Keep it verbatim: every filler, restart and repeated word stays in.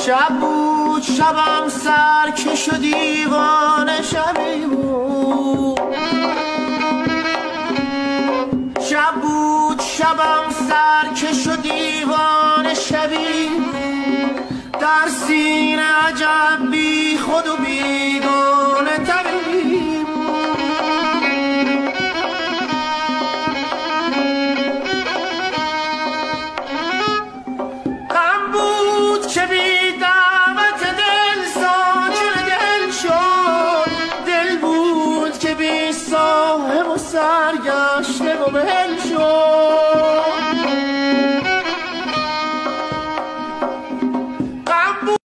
شب بود شبم سرکش و دیوانه شبی بود شب بود شبم سرکش و دیوانه شبی در سینه عجب بی خود و بیگانه